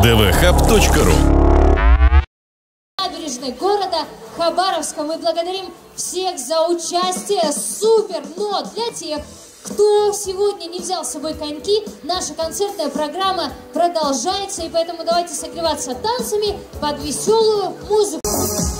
dvhub.ru. Набережной города Хабаровска. Мы благодарим всех за участие. Супер! Но для тех, кто сегодня не взял с собой коньки, наша концертная программа продолжается, и поэтому давайте согреваться танцами под веселую музыку.